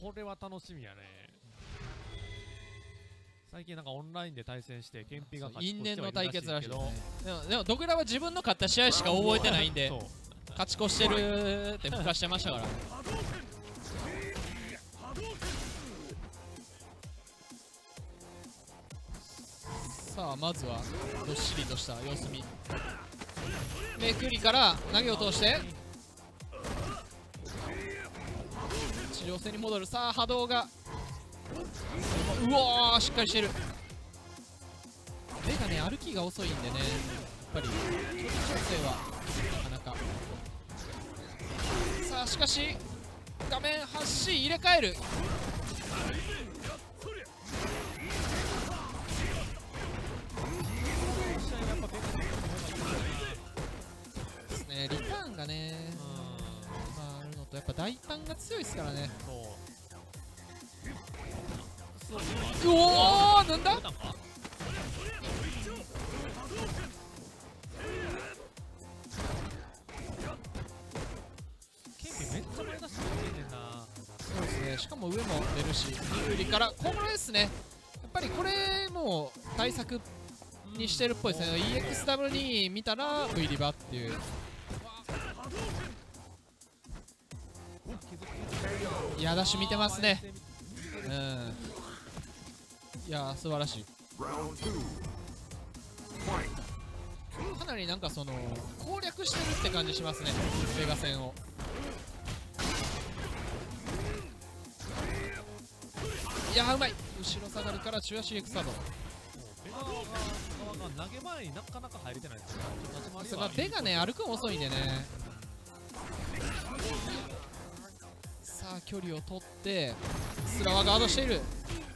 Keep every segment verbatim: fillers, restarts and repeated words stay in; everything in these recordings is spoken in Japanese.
これは楽しみやね。最近なんかオンラインで対戦してケンピが勝ち越してはいるらしいけど、因縁の対決らしいですね。でもでもドクラは自分の勝った試合しか覚えてないんで勝ち越してるってふかしてましたから。さあまずはどっしりとした様子見めくりから投げを通して地上戦に戻る。さあ波動がうわーしっかりしてる。目がね歩きが遅いんでね、やっぱり距離調整はなかなか。さあしかし画面発進入れ替える。ですね、リターンがねまああるのとやっぱ大胆が強いですからね。うおーなんだケンピめっちゃ前出してるねんな。そうですね、しかも上も出るし有利からこれですね。やっぱりこれも対策にしてるっぽいですね。 イーエックスダブリュー に見たら V リバっていう。いやダッシュ見てますね。うんいやー素晴らしい。かなりなんかその攻略してるって感じしますねベガ戦を。いやーうまい。後ろ下がりから中足エクサド。ベガが投げ前になかなか入れてないですね。ベガね歩くの遅いんでね。さあ距離を取ってスラはガードしている。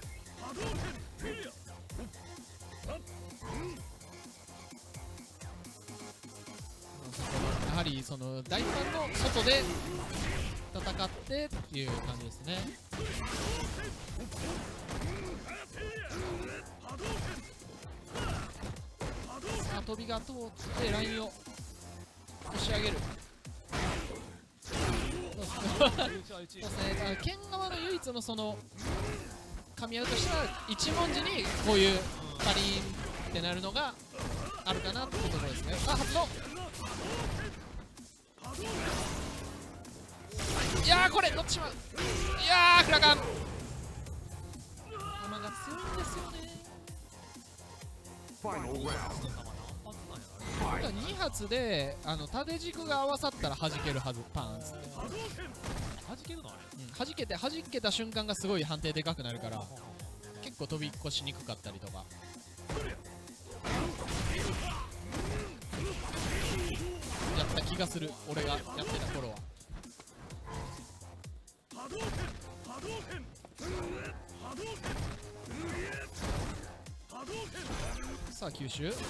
やはりその大ファンの外で戦ってっていう感じですね。さあ飛びが通ってラインを押し上げる。そうですね、剣側の唯一のその噛み合うとしたら一文字にこういうカリンってなるのがあるかなっていうところですね。さあ発動。いやーこれどっちもいやークラカン球が強いんですよね。に発であの縦軸が合わさったら弾けるはず。パーンっつって弾けるのあれ、うん、弾けて弾けた瞬間がすごい判定でかくなるから結構飛び越しにくかったりとか。やった気がする俺がやってた頃は。さあ吸収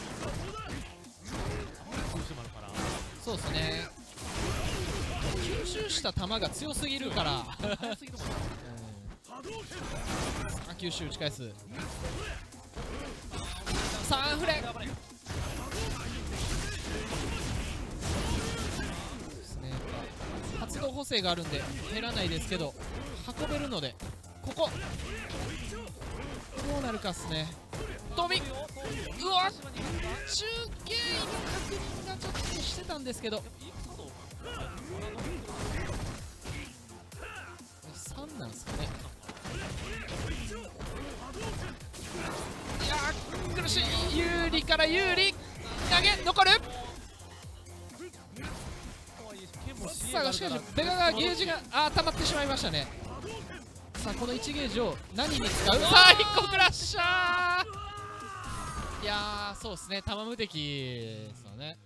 そうですね、吸収した球が強すぎるから、うん、さあ吸収打ち返す。さんフレですね。発動補正があるんで減らないですけど運べるのでここどうなるかっすね。飛びうわ中継の確認がちょっとしてたんですけどさんなんすかね。いやー苦しい。有利から有利投げ残る。さあしかしベガがゲージがあー溜まってしまいましたね。さあこのいちゲージを何に使う。さあいっこクラッシャー。いやーそうですね玉無敵ですよね。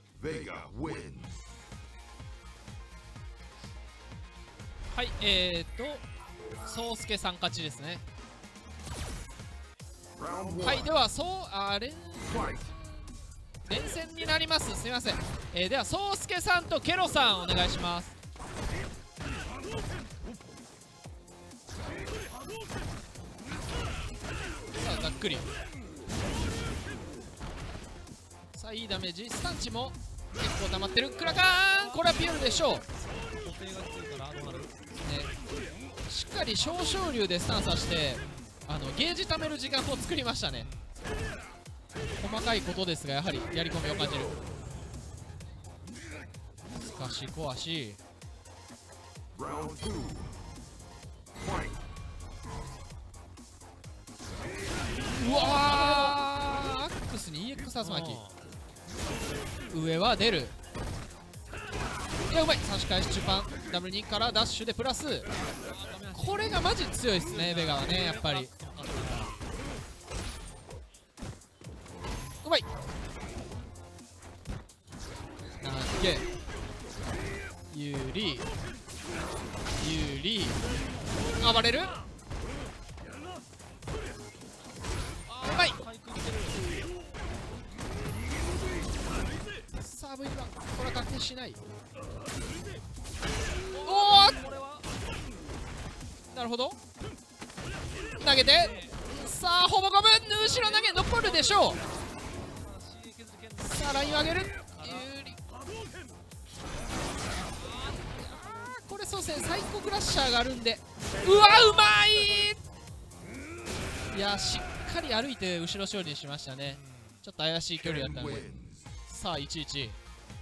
はいえーっと宗介さん勝ちですね。はいではそうあれ連戦になります。すみません、えー、では宗介さんとケロさんお願いします。さあざっくりさあいいダメージ。スタンチも結構溜まってる。クラカーンこれはピュールでしょう。ね、しっかかり小昇竜でスタンさしてあのゲージ貯める時間を作りましたね。細かいことですがやはりやり込みを感じる。難しい小足。うわー、アックスに イーエックス 竜巻。上は出る。いやうまい。差し返し中盤ダブルにからダッシュでプラス。これがマジ強いですねベガはね。やっぱりうまい。投げ有利有利。暴れる。うまい。サーブインはこれは確定しない。おお、なるほど。投げてさあほぼゴム後ろ投げ残るでしょう。さあラインを上げる。有利。これそうですね、サイコクラッシャーがあるんで。うわうまい。いやしっかり歩いて後ろ勝利にしましたね。ちょっと怪しい距離だったんで。さあいちいち。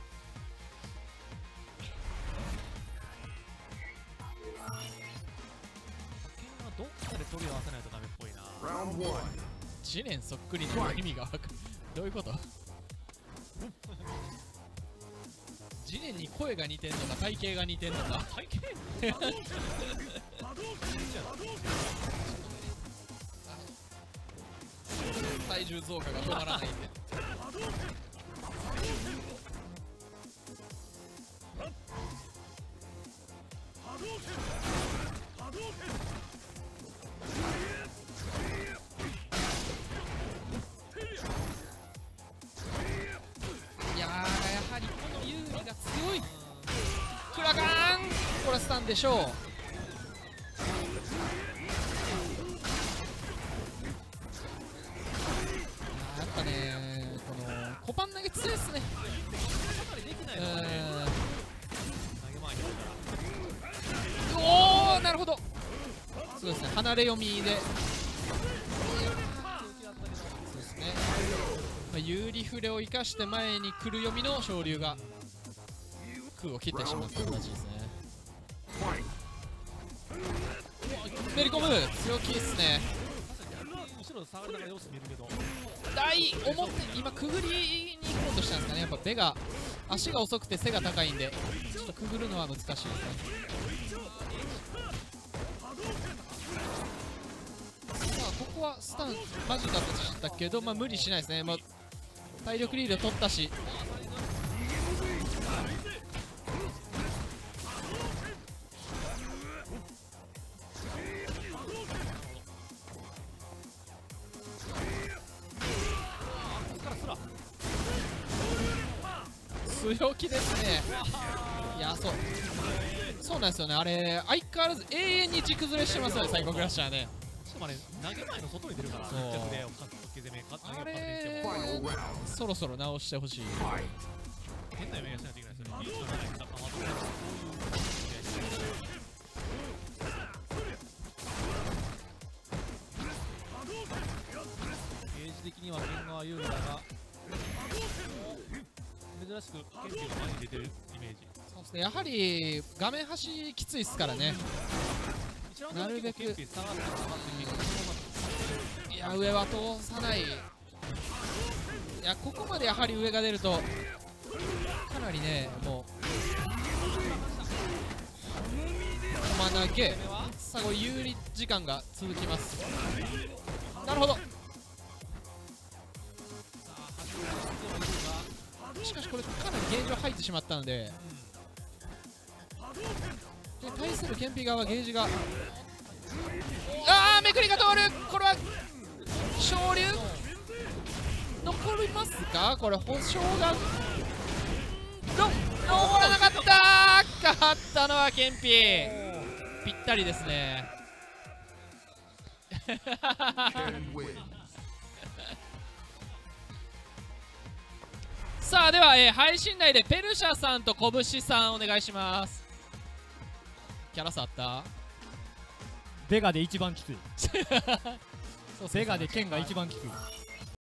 どっかで取り合わせないとダメっぽいな。 ジネンそっくりの意味が分かる。どういうこと？ジネンに声が似てんのか体型が似てんのか。 体型体重増加が止まらないんで。いやーやはりこの有利が強い。クラガーンこれスタンでしょう。やっぱねこのコパン投げ強いっすね。おおなるほど。そうですね離れ読みで。そうですね、まあ、有利フレを生かして前に来る読みの昇竜が空を切ってしまった形ですね。めり込む強気ですね。 後ろ下がりながら様子見るけど大表今くぐりに行こうとしたんですかね。やっぱベガ足が遅くて背が高いんでちょっとくぐるのは難しいですね。さあここはスタンマジだったけど、まあ、無理しないですね。まあ、体力リード取ったし。強気ですね。いやそうそうなんですよね。あれ相変わらず永遠に地崩れしてますよねサイコクラッシャーね。 しかもあれ投げ前の外に出るからそうあれそろそろ直してほしい。 変な読みがしないといけないですよね。リーチのない草かまとめゲージ的には剣側有利だが珍しく剣気が前に出てるイメージ。 そうですね、やはり画面端きついっすからね。なるべくいや上は通さない。いやここまでやはり上が出るとかなりねもう駒投げさあ有利時間が続きます。なるほど。しかしこれかなりゲージは入ってしまったので、で対するケンピ側はゲージがああめくりが通る。これは昇竜残りますか。これ保証が残らなかった。勝ったのはケンピ。ぴったりですね。さあでは、えー、配信内でペルシャさんと拳さんお願いします。キャラ差あったベガで一番きついそうそうベガで剣が一番きつい